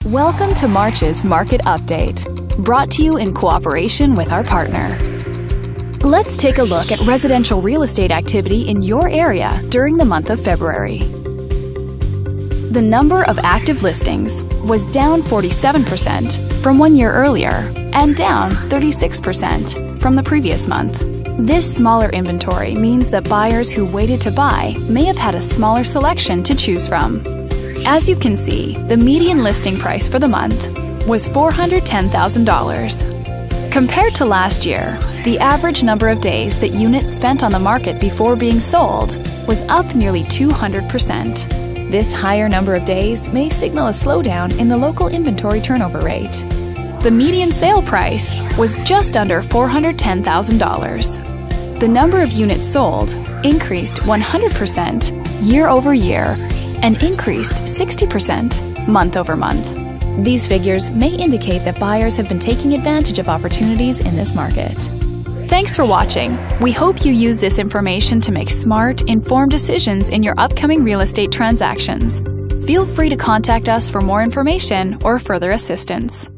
Welcome to March's Market Update, brought to you in cooperation with our partner. Let's take a look at residential real estate activity in your area during the month of February. The number of active listings was down 47% from 1 year earlier and down 36% from the previous month. This smaller inventory means that buyers who waited to buy may have had a smaller selection to choose from. As you can see, the median listing price for the month was $410,000. Compared to last year, the average number of days that units spent on the market before being sold was up nearly 200%. This higher number of days may signal a slowdown in the local inventory turnover rate. The median sale price was just under $410,000. The number of units sold increased 100% year over year and increased 60% month over month. These figures may indicate that buyers have been taking advantage of opportunities in this market. Thanks for watching. We hope you use this information to make smart, informed decisions in your upcoming real estate transactions. Feel free to contact us for more information or further assistance.